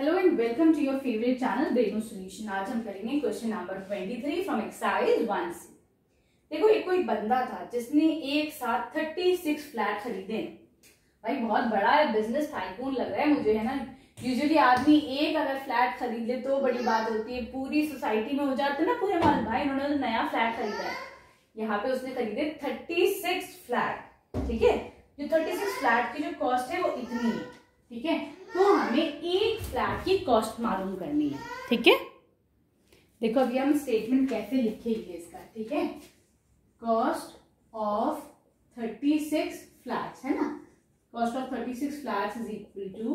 Hello and welcome to your favourite channel Breno solution. आज हम करेंगे question number 23 from exercise 1C। देखो, एक कोई बंदा था जिसने एक साथ 36 फ्लैट खरीदे। भाई बहुत बड़ा बिजनेस टाइकून लग रहा है मुझे, है ना। यूजुअली आदमी एक अगर फ्लैट खरीद ले तो बड़ी बात होती है, पूरी सोसाइटी में हो जाते ना पूरे माल। भाई उन्होंने तो नया फ्लैट खरीदा है, यहाँ पे उसने खरीदे 36 फ्लैट। ठीक है, जो 36 फ्लैट की जो कॉस्ट है वो इतनी है। ठीक है, तो हमें एक फ्लैट की कॉस्ट मालूम करनी है। ठीक है, देखो अभी हम स्टेटमेंट कैसे लिखेंगे इसका। ठीक है, कॉस्ट ऑफ 36 फ्लैट्स है ना, cost of 36 flats is equal to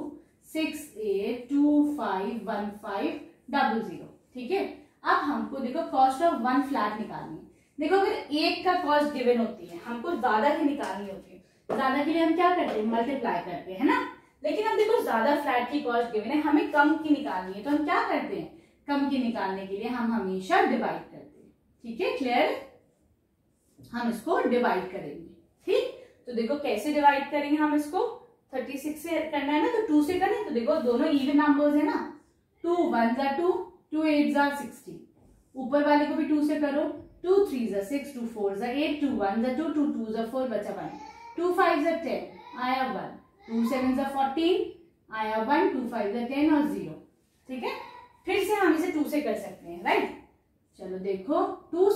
68251500। ठीक है, अब हमको देखो कॉस्ट ऑफ वन फ्लैट निकालनी है। देखो अगर एक का कॉस्ट गिवन होती है, हमको ज्यादा की निकालनी होती है, ज्यादा के लिए हम क्या करते हैं, मल्टीप्लाई करते हैं, है ना। लेकिन अब देखो ज्यादा फ्लैट की कॉस्ट गिवन है, हमें कम की निकालनी है, तो हम क्या करते हैं, कम की निकालने के लिए हम हमेशा डिवाइड करते हैं। ठीक है, क्लियर, हम इसको डिवाइड करेंगे। ठीक, तो देखो कैसे डिवाइड करेंगे हम इसको, 36 से करना है ना, तो 2 से करें। तो देखो दोनों इवन नंबर्स है ना, 2 1 जा 2, 2 8 जा 16। ऊपर वाले को भी 2 से करो, 2 3 जा 6, 2 4 जा 8, 2 1 जा 2, 2 2 जा 4, बचा 1, 2 5 जा 10 आया 1, 2 7 जा 14 आया 1, 2 5 जा 10 और 0। ठीक है, फिर से हम इसे 2 से कर सकते हैं, राइट। चलो देखो 2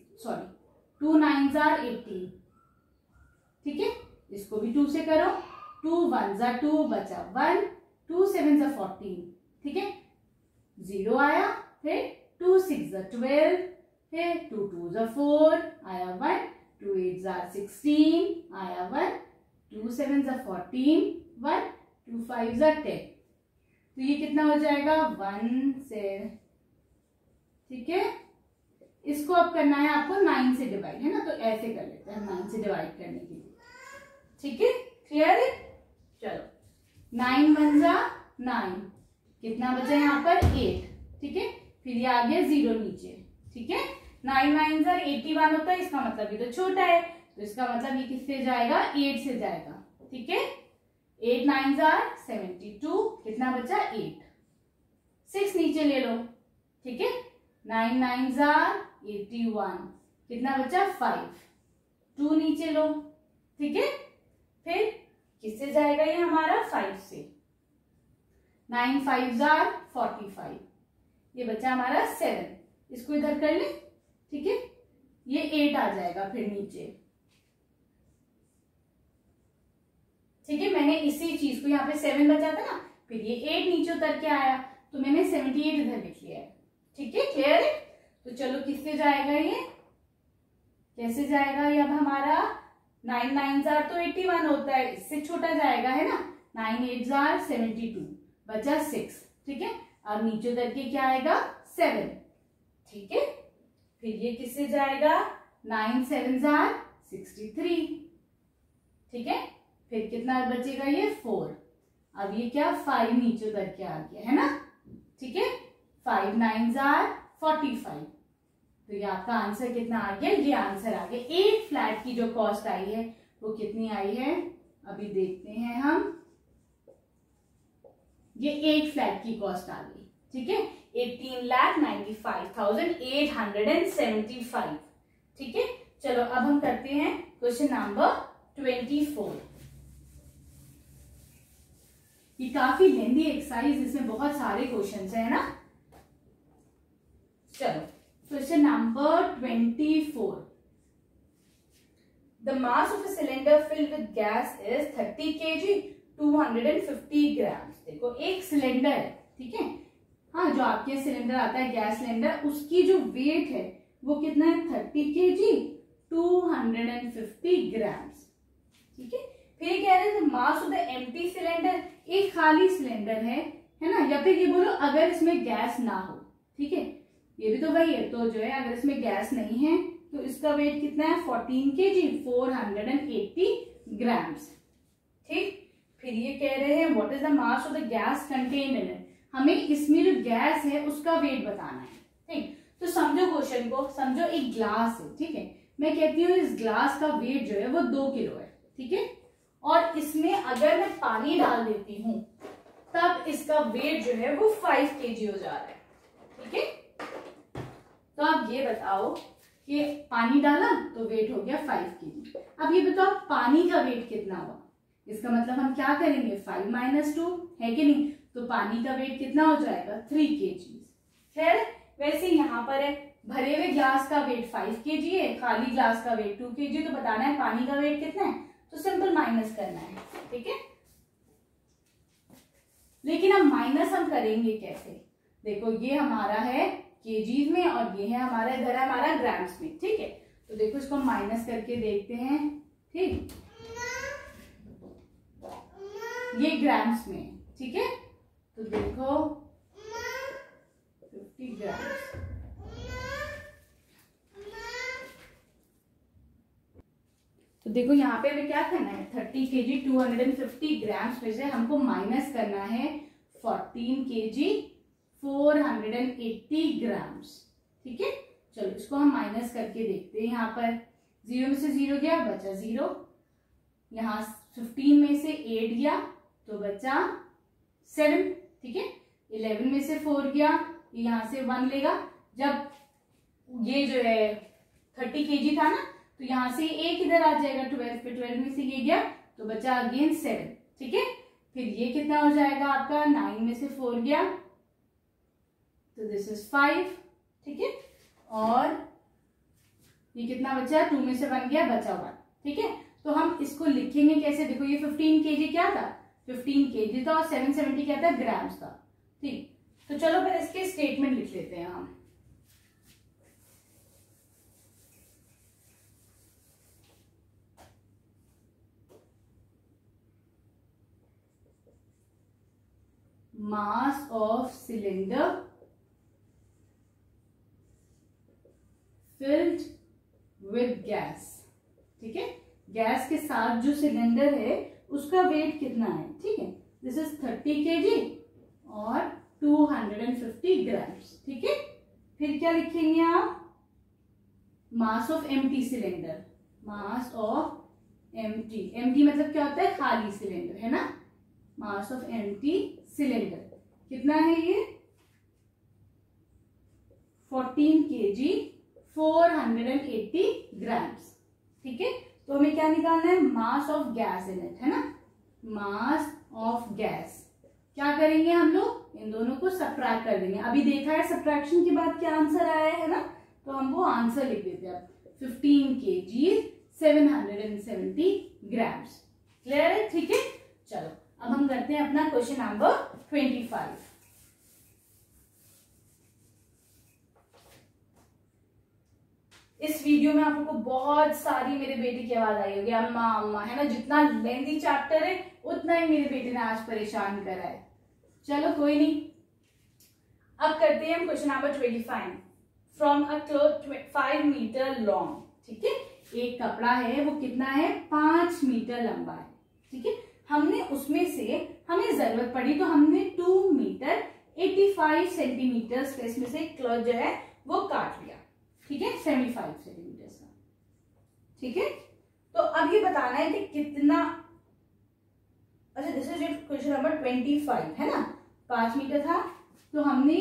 9 जा 18। ठीक है, इसको भी 2 से करो, 2 1 जा 2 बचा 1, 2 7 जा 14। ठीक है, 0 आया, फिर 2 6 जा 12, फिर 2 2 जा 4 आया 1, 2 8 जा 16 आया 1, 2 7 जा 14 1, 2 5 जा 10। तो ये कितना हो जाएगा 1 से। ठीक है, इसको अब करना है आपको 9 से डिवाइड, है ना, तो ऐसे कर लेते हैं 9 से डिवाइड करने के लिए। ठीक है, क्लियर है। चलो 9 1 जा 9, कितना बचा यहाँ पर 8। ठीक है, फिर ये आ गया 0 नीचे। ठीक है, 9 9 जा 81 होता है, इसका मतलब ये तो छोटा है, तो इसका मतलब ये किससे जाएगा, 8 से जाएगा। ठीक है, 8 9 जा 72, कितना बचा 8, 6 नीचे ले लो। ठीक है, 9 9 जा 81, कितना बचा 5, 2 नीचे लो। ठीक है, फिर किससे जाएगा ये हमारा 5 से, 9 5 जा 45, ये बचा हमारा 7, इसको इधर कर ले। ठीक है, ये 8 आ जाएगा फिर नीचे। ठीक है, मैंने इसी चीज को यहाँ पे 7 बचा था ना, फिर ये 8 नीचे उतर के आया, तो मैंने 78 इधर लिख लिया है। ठीक है, क्लियर है। तो चलो किससे जाएगा ये, कैसे जाएगा ये, अब हमारा 9 9 जार तो 81 होता है, इससे छोटा जाएगा, है ना। 9 8 जार 72 बचा 6। ठीक है, अब नीचे उतर के क्या आएगा 7। ठीक है, फिर ये किससे जाएगा, 9 7 जार 63। ठीक है, फिर कितना बचेगा ये 4। अब ये क्या 5 नीचे उतर के आ गया, है ना। ठीक है, 5 9 जार 45। तो ये आपका आंसर कितना आ गया, ये आंसर आ गया। एक फ्लैट की जो कॉस्ट आई है वो कितनी आई है, अभी देखते हैं हम। ये एक फ्लैट की कॉस्ट आ गई। ठीक है, 18,95,875। ठीक है, चलो अब हम करते हैं क्वेश्चन नंबर 24। ये काफी लेंदी एक्सरसाइज, इसमें बहुत सारे क्वेश्चंस है ना। चलो question number 24। The mass of a cylinder filled with gas is 30 kg 250 grams। देखो एक सिलेंडर है, ठीक है, हाँ, जो आपके सिलेंडर आता है गैस सिलेंडर, उसकी जो वेट है वो कितना है 30 kg 250 ग्राम्स। ठीक है, फिर कह रहे हैं mass of the empty cylinder, एक खाली सिलेंडर है ना, या फिर ये बोलो अगर इसमें गैस ना हो। ठीक है, ये भी तो वही है, तो जो है अगर इसमें गैस नहीं है तो इसका वेट कितना है 14 kg 480 ग्राम्स। ठीक, फिर ये कह रहे हैं what is the mass of the gas contained in it, हमें इसमें जो गैस है उसका वेट बताना है। ठीक, तो समझो क्वेश्चन को, समझो एक ग्लास है। ठीक है, मैं कहती हूँ इस ग्लास का वेट जो है वो 2 किलो है। ठीक है, और इसमें अगर मैं पानी डाल देती हूँ तब इसका वेट जो है वो 5 kg हो जा रहा है। ठीक है, तो आप ये बताओ कि पानी डाला तो वेट हो गया 5 kg। अब ये बताओ पानी का वेट कितना हुआ, इसका मतलब हम क्या करेंगे 5 - 2 है कि नहीं, तो पानी का वेट कितना हो जाएगा 3 kg। खैर वैसे यहाँ पर है भरे हुए ग्लास का वेट 5 kg है, खाली ग्लास का वेट 2 kg, तो बताना है पानी का वेट कितना है, तो सिंपल माइनस करना है। ठीक है, लेकिन अब माइनस हम करेंगे कैसे, देखो ये हमारा है केजीज में और ये है हमारा, इधर है हमारा ग्राम्स में। ठीक है, तो देखो इसको माइनस करके देखते हैं। ठीक, ये ग्राम्स में। ठीक है, तो देखो 50 ग्राम्स, तो देखो यहाँ पे हमें क्या करना है 30 kg 250 ग्राम्स में से हमको माइनस करना है 14 kg 480 ग्राम्स। ठीक है, चलो इसको हम माइनस करके देखते हैं। यहाँ पर 0 में से 0 गया, बचा 0, यहाँ 15 में से 8 गया तो बचा 7। ठीक है, 11 में से 4 गया, यहाँ से 1 लेगा, जब ये जो है 30 kg था ना, तो यहां से एक इधर आ जाएगा 12 पे, 12 में से ये गया तो बचा अगेन 7। ठीक है, फिर ये कितना हो जाएगा आपका 9 में से 4 गया तो दिस इज 5। ठीक है, और ये कितना बचा 2 में से 1 गया, बचा 1। ठीक है, तो हम इसको लिखेंगे कैसे, देखो ये 15 kg क्या था, 15 kg था और 770 क्या था, ग्राम्स था। ठीक, तो चलो फिर इसके स्टेटमेंट लिख लेते हैं हम। Mass of cylinder filled with gas. ठीक है, गैस के साथ जो सिलेंडर है उसका वेट कितना है। ठीक है, दिस इज 30 kg और 250 ग्राम्स। ठीक है, फिर क्या लिखेंगे आप, mass of empty cylinder, mass of empty, empty मतलब क्या होता है खाली सिलेंडर, है ना, मास ऑफ एम्प्टी सिलेंडर कितना है ये 14 kg 480 ग्राम्स। ठीक है, तो हमें क्या निकालना है, mass of gas in it, है ना, मास ऑफ गैस। क्या करेंगे हम लोग, इन दोनों को सबट्रैक्ट कर देंगे। अभी देखा है सबट्रैक्शन के बाद क्या आंसर आया है ना, तो हम वो आंसर लिख देते हैं 15 kg 770 ग्राम्स। क्लियर है। ठीक है, चलो अब हम करते हैं अपना क्वेश्चन नंबर 25। इस वीडियो में आप लोग को बहुत सारी मेरे बेटे की आवाज आई होगी, अम्मा अम्मा, है ना, जितना लेंथी चैप्टर है उतना ही मेरे बेटे ने आज परेशान करा है। चलो कोई नहीं, अब करते हैं हम question number 25। From a cloth 5 metre long. ठीक है, एक कपड़ा है वो कितना है 5 मीटर लंबा है। ठीक है, हमने उसमें से हमें जरूरत पड़ी तो हमने 2 मीटर 85 सेंटीमीटर स्पेस में से क्लॉथ जो है वो काट लिया। ठीक है, 75 सेंटीमीटर का। ठीक है, तो अब ये बताना है कि कितना, अच्छा दिस इज क्वेश्चन नंबर 25 है ना, 5 मीटर था तो हमने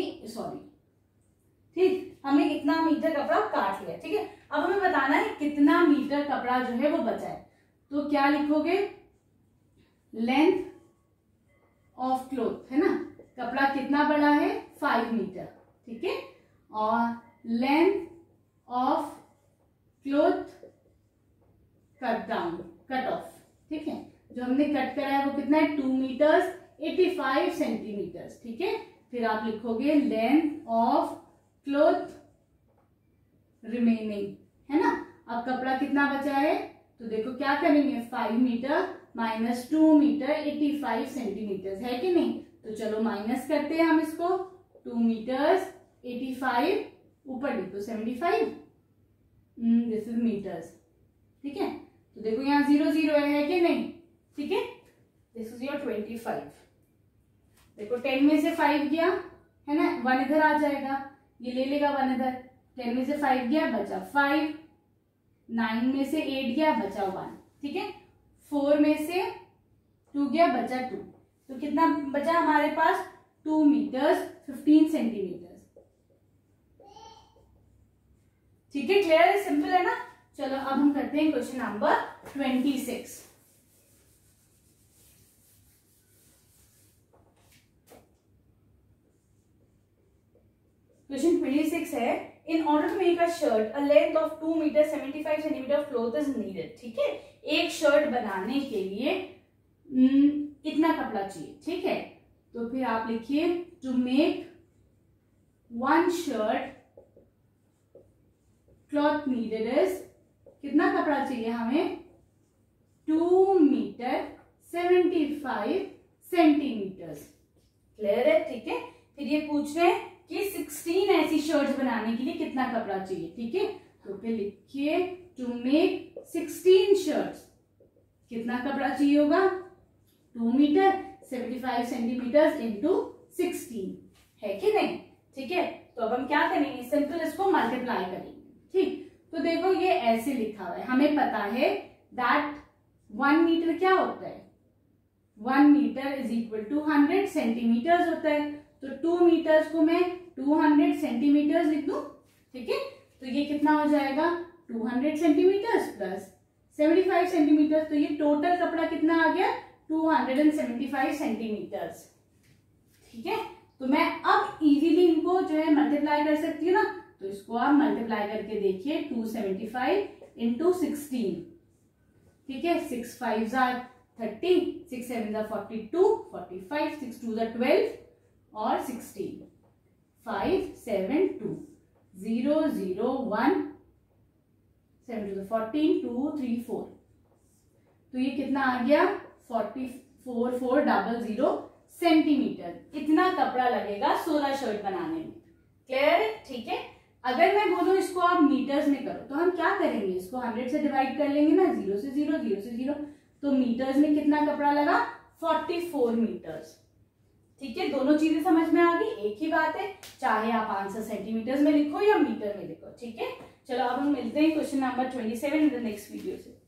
ठीक हमने इतना मीटर कपड़ा काट लिया। ठीक है, अब हमें बताना है कितना मीटर कपड़ा जो है वो बचा है, तो क्या लिखोगे, लेंथ ऑफ क्लॉथ, है ना, कपड़ा कितना बड़ा है 5 मीटर। ठीक है, और length of cloth cut down, cut off. ठीक है, जो हमने कट करा है वो कितना है 2 मीटर्स 85 सेंटीमीटर्स। ठीक है, फिर आप लिखोगे लेंथ ऑफ क्लॉथ रिमेनिंग, है ना। अब कपड़ा कितना बचा है, तो देखो क्या करेंगे 5 मीटर माइनस 2 मीटर 85 सेंटीमीटर है कि नहीं, तो चलो माइनस करते हैं हम इसको, 2 मीटर्स 85 ऊपर लिखो 75, दिस इज मीटर्स। ठीक है, तो देखो यहाँ 0 0 है कि नहीं। ठीक है, दिस इज योर 25। देखो 10 में से 5 गया, है ना, 1 इधर आ जाएगा, ये ले लेगा 1 इधर, 10 में से 5 गया बचा 5, 9 में से 8 गया बचा 1। ठीक है, 4 में से 2 गया बचा 2, तो कितना बचा हमारे पास 2 मीटर्स 15 सेंटीमीटर। ठीक है, क्लियर है, सिंपल है ना। चलो अब हम करते हैं क्वेश्चन नंबर 26। क्वेश्चन 26 है, in order to make a shirt a length of 2 metre 75 centimetre of cloth is needed. ठीक है, एक शर्ट बनाने के लिए इतना कपड़ा चाहिए। ठीक है, तो फिर आप लिखिए to make one shirt cloth needed is, कितना कपड़ा चाहिए हमें 2 मीटर 75 सेंटीमीटर्स। क्लियर है, ठीक है। फिर ये पूछ रहे हैं कि 16 ऐसी शर्ट्स बनाने के लिए कितना कपड़ा चाहिए। ठीक है, तो फिर लिखिए टू मेक 16 शर्ट्स, कितना कपड़ा चाहिए होगा 2 मीटर 75 सेंटीमीटर इंटू 16, है कि नहीं। ठीक है, तो अब हम क्या करेंगे, सिंपल इसको मल्टीप्लाई करेंगे। ठीक, तो देखो ये ऐसे लिखा हुआ है, हमें पता है दैट 1 मीटर क्या होता है, 1 metre is equal to 100 centimetre होता है। तो 2 मीटर्स को मैं 200 सेंटीमीटर लिख दूं। ठीक है, तो ये कितना हो जाएगा 200 सेंटीमीटर प्लस 75 सेंटीमीटर, तो ये टोटल कपड़ा कितना आ गया 275 सेंटीमीटर। ठीक है, तो मैं अब इजीली इनको जो है मल्टीप्लाई कर सकती हूँ ना, तो इसको आप मल्टीप्लाई करके देखिए 275 इंटू 16। ठीक है, 6 5 आर 30, 6 7 आर 42, 45, 6 2 आर 12 और 16, 5 7 2 0 0 1 7 2 14 2 3 4, तो ये कितना आ गया 44,400 सेंटीमीटर। इतना कपड़ा लगेगा 16 शर्ट बनाने में। क्लियर है, ठीक है। अगर मैं बोलूं इसको आप मीटर्स में करो, तो हम क्या करेंगे, इसको 100 से डिवाइड कर लेंगे ना, 0 से 0 0 से 0, तो मीटर्स में कितना कपड़ा लगा 44 मीटर्स। ठीक है, दोनों चीजें समझ में आ गई, एक ही बात है, चाहे आप आंसर सेंटीमीटर्स में लिखो या मीटर में लिखो। ठीक है, चलो अब हम मिलते हैं question number 27 in the next video से।